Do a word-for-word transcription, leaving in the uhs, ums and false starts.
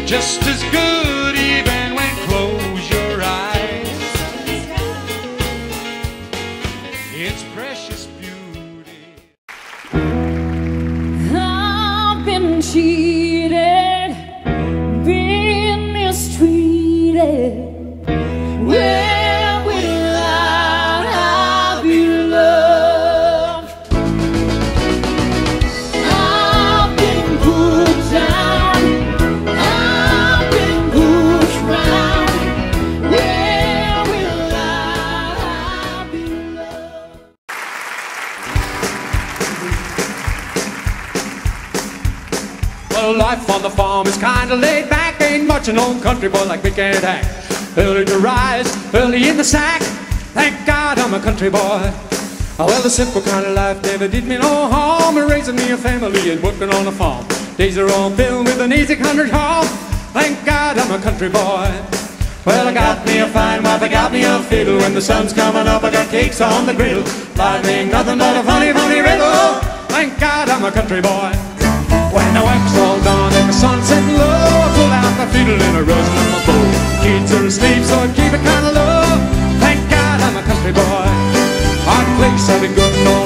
just as good even when close your eyes. It's precious beauty. I've been cheated, been mistreated. Where will I be loved? I've been put down, I've been pushed round. Where will I be loved? Well, life on the farm is kinda laid back. Ain't much an old country boy like me can't act. Early to rise, early in the sack. Thank God I'm a country boy. Well, the simple kind of life never did me no harm. Raising me a family and working on a farm. Days are all filled with an easy country charm. Thank God I'm a country boy. Well, I got me a fine wife, I got me a fiddle. When the sun's coming up, I got cakes on the griddle. Life ain't nothing but a funny, funny riddle. Thank God I'm a country boy. When the work's all done and the sunset low, I pull out my fiddle and I rust on my bow. Kids are asleep, so I keep it kinda low. Thank God I'm a country boy. Hard place I've been good and all